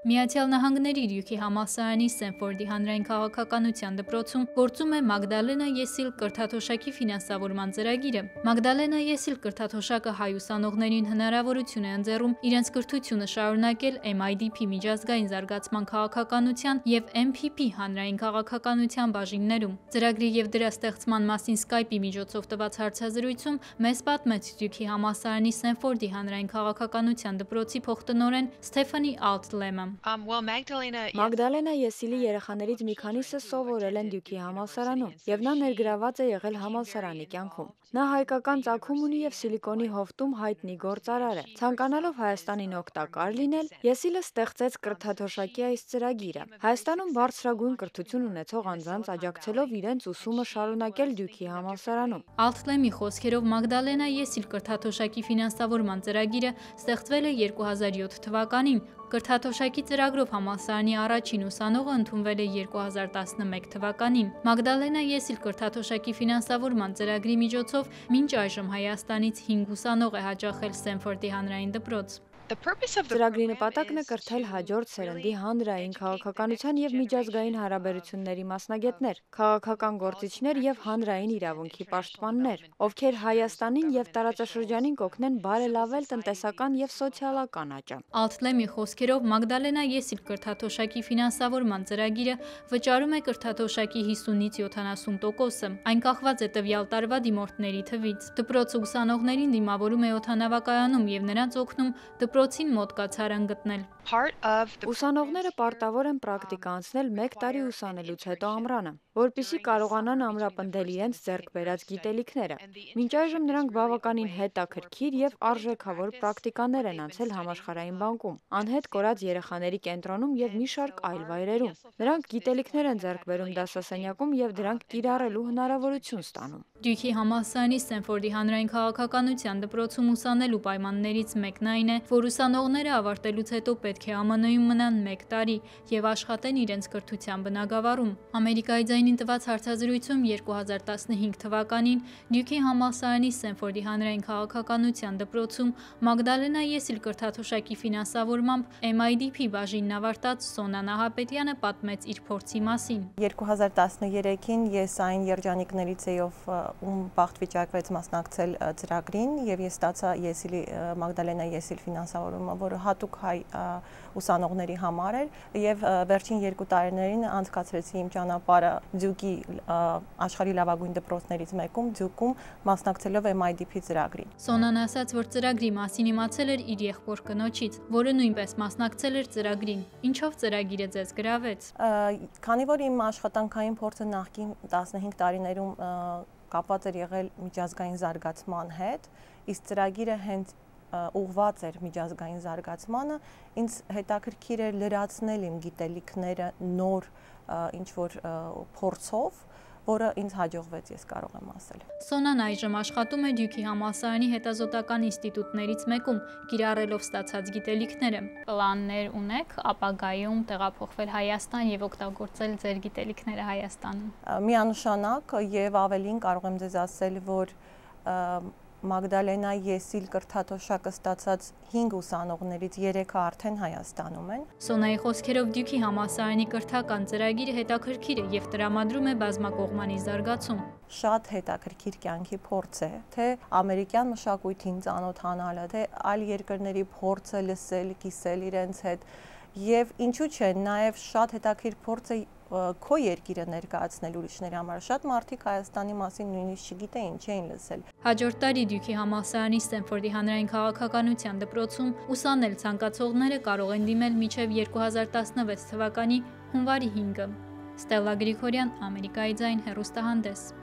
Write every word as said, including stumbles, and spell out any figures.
Միացյալ Նահանգների Դյուքի համալսարանի Սենֆորդի հանրային քաղաքականության դպրոցում գործում է Մագդալենա Yesil կրթաթոշակի ֆինանսավորման ծրագիրը։ Մագդալենա Yesil կրթաթոշակը հայ ուսանողներին հնարավորություն է ընձեռում իրենց կրթությունը շարունակել M I D P միջազգային զարգացման քաղաքականության և M P P հանրային քաղաքականության բաժիններում։ Ծրագրի և դրա ստեղծման մասին Skype-ի միջոցով տված հարցազրույցում մեզ պատմեց Դյուքի համալսարանի Սենֆորդի հանրային քաղաքականության դպրոցի փոխտնօրեն Ստեֆանի Ալտլեմը։ Um, well, Magdalena Մագդալենա Եսիլի երեխաներից մի քանիսը սովորել են Դյուքի համալսարանում, եւ նա ներգրաված է եղել համալսարանի կյանքում։ Նա հայկական ծագում ունի եւ Սիլիկոնի հովտում հայտնի գործարար է։ Ցանկանալով Հայաստանին օգտակար լինել, Եսիլը ստեղծեց կրթաթոշակի այս ծրագիրը։ Հայաստանում բարձրագույն կրթություն ունեցող անձանց աջակցելով իրենց ուսումը շարունակել Դյուքի համալսարանում։ Ալտլեմի խոսքերով Մագդալենա Yesil կրթաթոշակի ֆինանսավորման ծրագիրը ստեղծվել է երկու հազար յոթ թվականին։ Կրթաթոշակի ծրագրով համալսարանի առաջին ուսանողը ընդունվել է երկու հազար տասնմեկ թվականին։ Մագդալենա Yesil կրթաթոշակի ֆինանսավորման ծրագրի միջոցով մինչ այժմ Հայաստանից հինգ ուսանող է հաճախել Սենֆորդի հանրային դպրոց։ The purpose of the Ծրագրի նպատակն է կրթել հաջորդ սերնդի հանրային քաղաքականության և միջազգային հարաբերությունների մասնագետներ, քաղաքական գործիչներ և հանրային իրավունքի պաշտպաններ, ովքեր Հայաստանին և տարածաշրջանին կօգնեն բարելավել տնտեսական և սոցիալական աճը։ Ալտլեմի խոսքերով Մագդալենա Yesil կրթաթոշակի ֆինանսավորման ծրագիրը վճարում է կրթաթոշակի հիսունից յոթանասուն տոկոսը։ Այն կախված է տվյալ տարվա դիմորդների թվից։ Դպրոցը ուսանողներին դիմավորում է օդանավակայանում և նրանց օգնում դպրոցին մոտ կացարան գտնել։ part of the Ուսանողները պարտավոր են պրակտիկա անցնել մեկ տարի ուսանելուց հետո ամռանը, որպեսզի կարողանան ամրապնդել իրենց ձեռք բերած գիտելիքները։ Մինչ այժմ նրանք բավականին հետաքրքիր և արժեքավոր պրակտիկաներ են անցել համաշխարհային բանկում, անհետ կորած երեխաների կենտրոնում և մի շարք այլ վայրերում։ Նրանք գիտելիքներ են ձեռք բերում դասասենյակում և դրանք կիրառելու հնարավորություն ստանում։ Դյուքի համալսարանի Սենֆորդի հանրային քաղաքականության դպրոցում ուսանելու պայմաններից մեկն այն է, որ ուսանողները ավարտելուց հետո պետք է Am N-ում մնան մեկ տարի և աշխատեն իրենց կրթության բնագավառում։ Ամերիկայի ձայնին տված հարցազրույցում երկու հազար տասնհինգ թվականին Դյուքի համալսարանի Սենֆորդի հանրային քաղաքականության դպրոցում Մագդալենա Yesil կրթաթոշակի ֆինանսավորմամբ M I D P բաժինն ավարտած Սոնա Նահապետյանը պատմեց իր փորձի մասին։ երկու հազար տասներեքին ես այն երջանիկներից էի, ով ում բախտ վիճակվեց մասնակցել ծրագրին, եւ ես ստացա Yesil-ի Մագդալենա Yesil ֆինանսավորումը, որը հատուկ հայ ուսանողների համար էր, եւ վերջին երկու տարիներին անցկացրեցի իմ ճանապարհը Դյուկի աշխարհի լավագույն դպրոցներից մեկում, Դյուկում մասնակցելով M I D P ծրագրին։ Սոնան ասաց, որ ծրագրի մասին իմացել էր իր եղբոր կնոջից, որը նույնպես մասնակցել էր ծրագրին։ Ինչով ծրագիրը ձեզ գրավեց։ Քանի որ իմ աշխատանքային փորձը նախկին տասնհինգ տարիներում կապված էր եղել միջազգային զարգացման հետ, իսկ ծրագիրը հենց ուղղված էր միջազգային զարգացմանը, ինձ հետաքրքիր էր լրացնել իմ գիտելիքները նոր ինչ-որ փորձով, որը ինձ հաջողվեց, ես կարող եմ ասել։ Սոնան այժմ աշխատում է Դյուքի համալսարանի հետազոտական ինստիտուտներից մեկում, կիրառելով ստացած գիտելիքները։ Պլաններ ունեք ապագայում տեղափոխվել Հայաստան և օգտագործել ձեր գիտելիքները Հայաստանում։ Միանշանակ եւ ավելին կարող եմ ձեզ ասել, որ Մագդալենա Yesil կրթաթոշակը ստացած հինգ ուսանողներից երեքը արդեն Հայաստանում են։ Սոնայի խոսքերով Դյուքի համալսարանի կրթական ծրագիրը հետաքրքիր է և տրամադրում է բազմակողմանի զարգացում։ Շատ հետաքրքիր կյանքի փորձ է, թե ամերիկյան մշակույթին ծանոթանալը, թե այլ երկրների փորձը լսել, կիսել իրենց հետ, եւ ինչու՞ չէ, նաեւ շատ հետաքրքիր փորձ է քո երկիրը ներկայացնել ուրիշների համար։ Շատ մարդիկ Հայաստանի մասին նույնիսկ չգիտեին, չէին լսել։ Հաջորդ տարի Դյուքի համալսարանի Սենֆորդի հանրային քաղաքականության դպրոցում ուսանել ցանկացողները կարող են դիմել մինչև երկու հազար տասնվեց թվականի հունվարի հինգը։ Ստելլա Գրիգորյան, Ամերիկայի ձայն հեռուստահանդես։